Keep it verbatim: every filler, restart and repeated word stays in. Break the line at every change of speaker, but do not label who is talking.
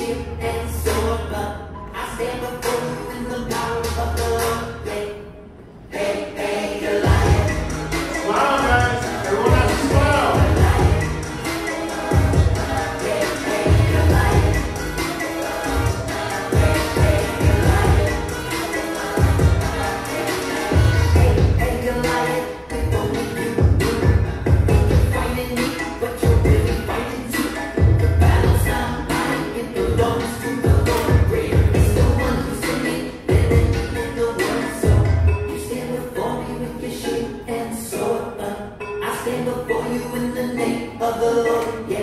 shield and sword, but I stand before you in the power of the Lord. Hey, hey, hey, Goliath.
Smile, guys. Everyone has to smile.
Hey, hey, Goliath. Hey, hey, Goliath. Hey, hey, Goliath. Before me you do. Think you're fighting me, but you're really fighting too. The battle's not mine, it belongs to the Lord. Greater is the one who's in me than any in the world. So you stand before me with your shield and sword, but I stand before you in the name of the Lord. Yeah.